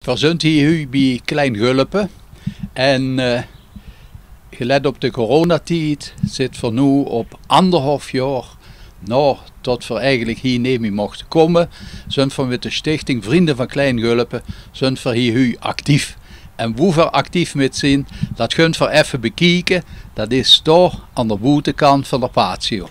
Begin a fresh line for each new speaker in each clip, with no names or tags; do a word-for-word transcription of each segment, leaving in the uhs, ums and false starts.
We zijn hier bij Klein Gulpen en uh, gelet op de coronatijd zit voor nu op anderhalf jaar nou, tot we eigenlijk hier nemen mochten komen, zijn we met de stichting Vrienden van Klein Gulpen zijn we hier actief. En hoe we actief met zijn, dat kunt we even bekijken. Dat is toch aan de buitenkant van de patio.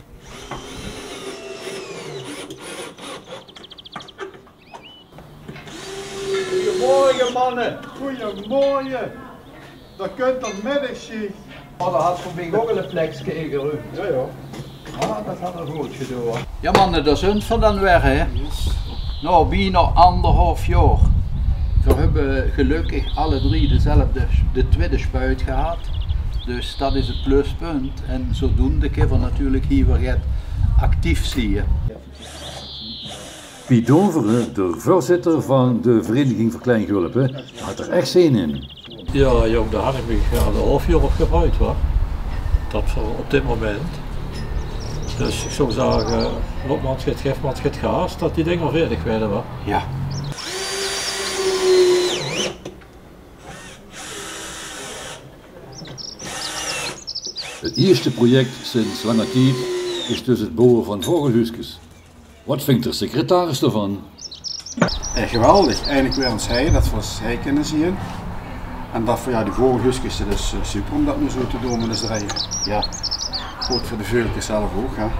Goedemorgen mannen, goedemorgen. Dat kunt dan middagschicht.
Oh, dat had voor mij ook een plekje ingeruimd.
Ja, ja.
Ah, dat had er goed gedaan. Ja mannen, dat zijn we dan weer hè. Nou, bijna anderhalf jaar. We hebben gelukkig alle drie dezelfde, de tweede spuit gehad. Dus dat is het pluspunt. En zodoende kunnen we natuurlijk hier weer actief zien.
Piet Donveren, de voorzitter van de Vereniging voor Klein Gulpen, had er echt zin in.
Ja, jong, daar had ik me al een half jaar op gebruikt hoor. Dat voor op dit moment. Dus ik zou zeggen, loopman schit, geefman schit gaas, dat die dingen veerdig werden hoor.
Ja.
Het eerste project sinds lange tijd is dus het bouwen van vogelhuisjes. Wat vindt de secretaris ervan?
Eh, geweldig, eindelijk weer eens hij, dat we hij kunnen zien. En dat voor ja, die vogelhuisjes, dat is uh, super om dat nu zo te doen met de rijden. Ja, goed voor de veultjes zelf ook. Hè.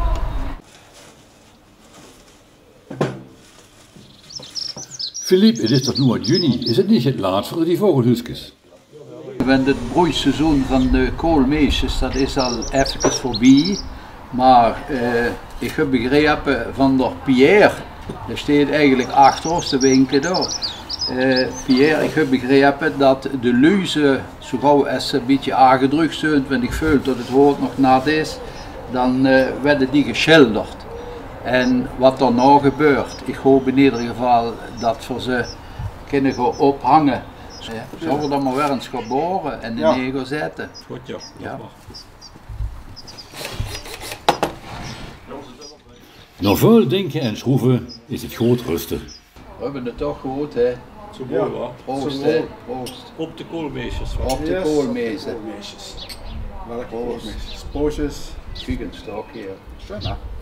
Philippe, het is toch nu uit juni, is het niet het laat voor die vogelhuisjes?
Het broeiseizoen van de koolmeesjes, dat is al even voorbij. Maar uh, ik heb begrepen van de Pierre, daar staat eigenlijk achter ons te winken daar. Uh, Pierre, ik heb begrepen dat de luizen, zo gauw als ze een beetje aangedrukt zijn, want ik voel dat het woord nog nat is, dan uh, werden die geschilderd. En wat er nou gebeurt, ik hoop in ieder geval dat we ze kunnen gaan ophangen. Zullen we dan maar weer eens gaan boren en in
ja.
neer zetten?
Goed ja. ja.
Na veel denken en schroeven is het goed rustig.
We hebben het toch goed hè.
Zo mooi hoor.
Proost hè. Proost.
Op de koolmeesjes.
Op de
Yes,
koolmezen.
Koolmeesjes. Welke koolmeesjes? Poosjes.
Vegan stok hier.
Schön, hè?